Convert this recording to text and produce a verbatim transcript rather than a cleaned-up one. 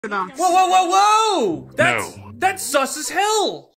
Whoa, whoa, whoa, whoa! That's, no. That's sus as hell!